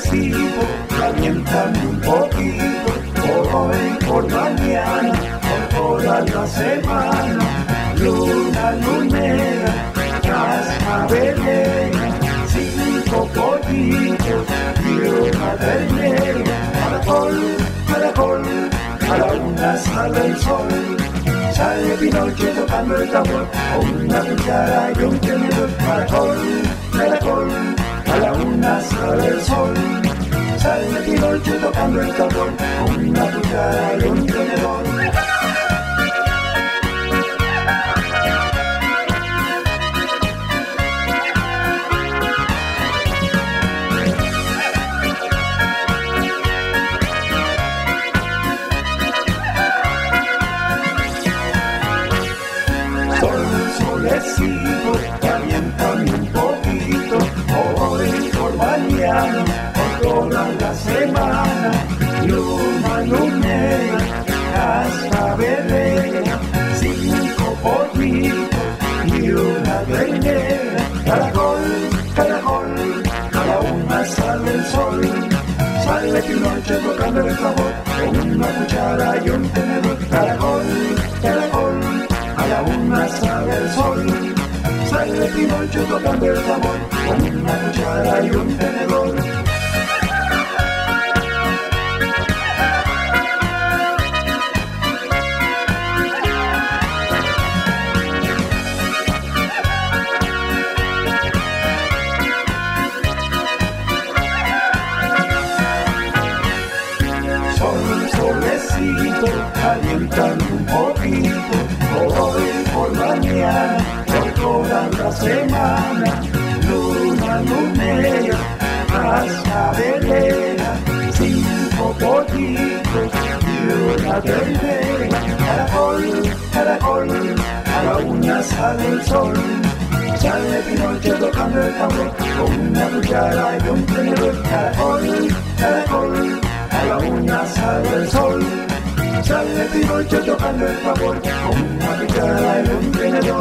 solecito, caliéntame un poquito, por hoy, por mañana, por toda la semana. Luna lunera, cascabelera, 5 pollitos y una ternera. Caracol, caracol, a la una sale el sol. Sale Pinocho tocando el tambor, con una cuchara y un tenedor. Caracol, caracol, a la una sale el sol. Sale Pinocho tocando el tambor, con una cuchara y un tenedor. Solecito, caliéntame un poquito, hoy por mañana, por toda la semana. Luna lunera, cascabelera, 5 pollitos y una ternera. Caracol, caracol, a la una sale el sol. Sale Pinocho tocando el tambor, con una cuchara y un tenedor. Caracol, caracol, a la una sale el sol. Sale Pinocho tocando el tambor, con una cuchara y un tenedor. Solecito, caliéntame un poquito, hoy por mañana, por toda la semana. Luna lunera, cascabelera, 5 pollitos y una ternera. Caracol, caracol, a la una sale el sol. Sale Pinocho tocando el tambor, con una cuchara y un tenedor. Caracol, caracol, a la una sale el sol. Sale Pinocho tocando el tambor, con una cuchara y un tenedor.